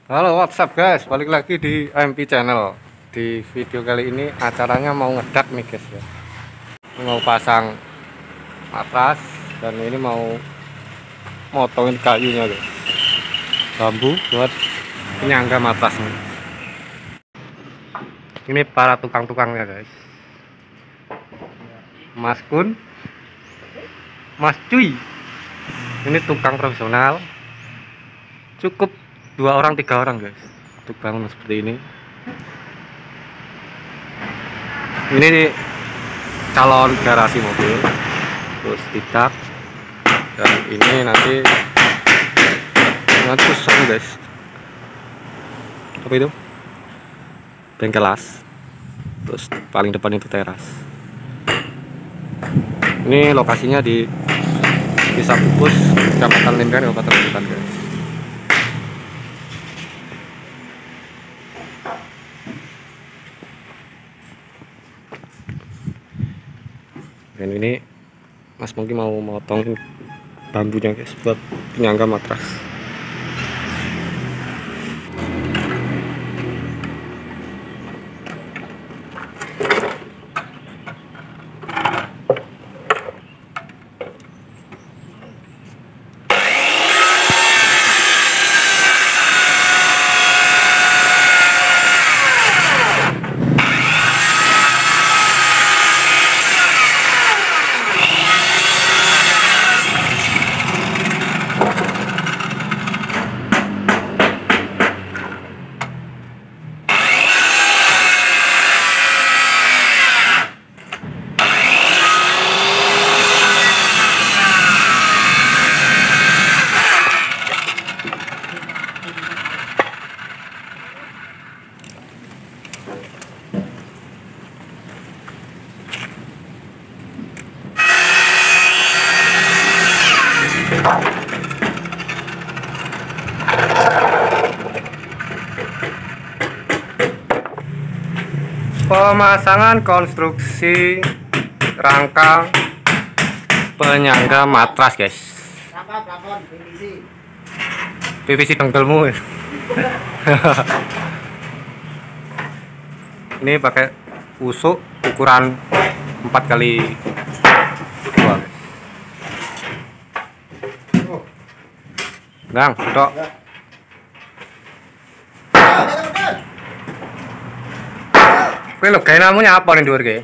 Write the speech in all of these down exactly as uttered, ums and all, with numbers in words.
Halo WhatsApp guys, balik lagi di A M P Channel. Di video kali ini acaranya mau ngedak nih guys ya. Ini mau pasang matras dan ini mau motongin kayunya guys. Bambu buat penyangga matrasnya. Ini para tukang-tukangnya guys. Mas Kun, Mas Cuy. Ini tukang profesional. Cukup dua orang tiga orang guys untuk bangun seperti ini. Ini calon garasi mobil, terus tidak, dan ini nanti nanti seru guys. Apa itu? Bengkelas. Terus paling depan itu teras. Ini lokasinya di Desa Pupus, Kecamatan Limber, Kabupaten Bukan guys. Dan ini Mas Mungki mau motong bambunya guys buat penyangga matras. Pemasangan konstruksi rangka penyangga matras guys. P V C dongkelmu. Ini pakai usuk ukuran empat kali dua. Dang, tok. Kowe lho gawe namanya apa ning dhuwur ge?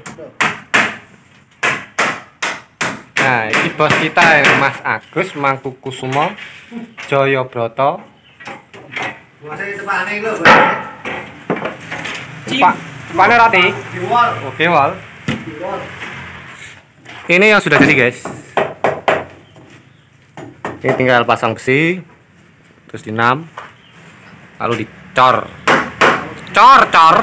Nah, iki bos kita ya, Mas Agus Mangkukusumo Jayabroto. Buase tepane iki lho, Pak, tepane rati. Diwal. Oke, wal. Diwal. Ini yang sudah jadi, guys. Ini tinggal pasang besi, terus dinam, lalu dicor. Cor, cor.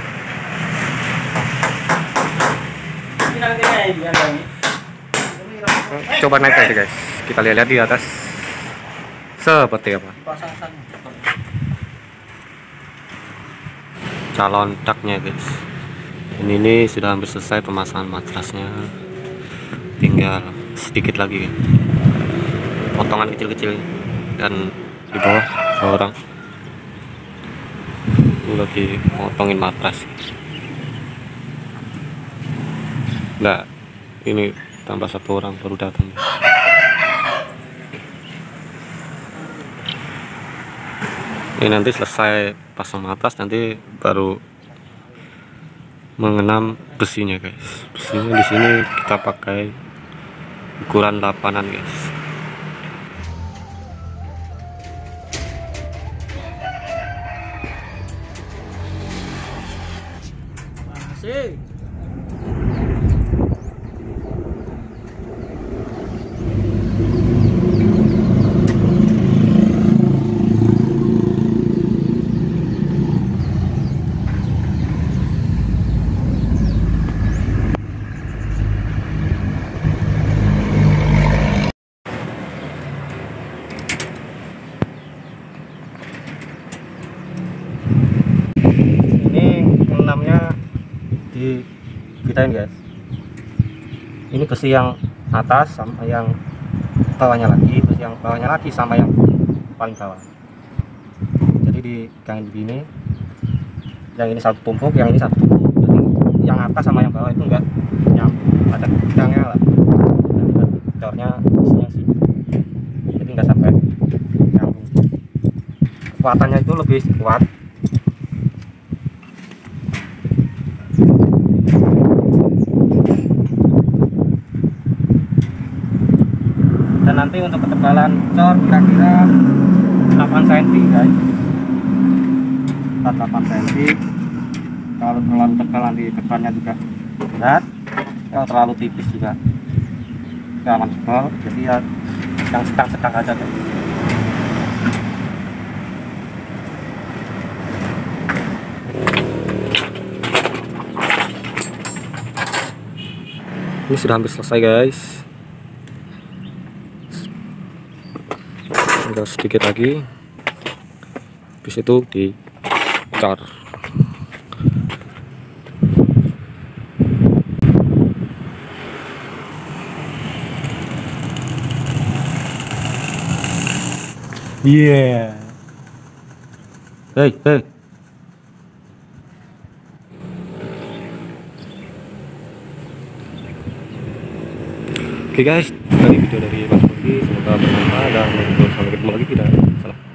Coba naik aja guys, kita lihat-lihat di atas seperti apa calon daknya guys. Ini, ini sudah hampir selesai pemasangan matrasnya, tinggal sedikit lagi potongan kecil-kecil, dan di bawah ada orang itu lagi motongin matras. Nah, ini tambah satu orang baru datang. Ini nanti selesai pasang matras, nanti baru mengenam besinya guys. Besinya di sini kita pakai ukuran delapanan guys. Masih. Di gitain guys, ini besi yang atas sama yang bawahnya lagi, besi yang bawahnya lagi sama yang paling bawah. Jadi digangin begini. Yang ini satu tumpuk, yang ini satu tumpuk. Jadi yang atas sama yang bawah itu enggak nyambung, ada gudangnya lah. Dan cornya isinya sih, jadi enggak sampai nyambung. Kekuatannya itu lebih kuat. Dan nanti untuk ketebalan cor kira-kira delapan sentimeter guys, delapan sentimeter. Kalau terlalu tebal nanti tebalnya juga berat, kalau terlalu tipis juga nggak aman tebal. Jadi ya yang sedang-sedang aja guys. Ini sudah hampir selesai guys, tinggal sedikit lagi, habis itu dicor. Iya, yeah. Hei, hei. Oke guys, dari video dari Mas Bogi, semoga bermanfaat dan sampai ketemu lagi. Tidak salah.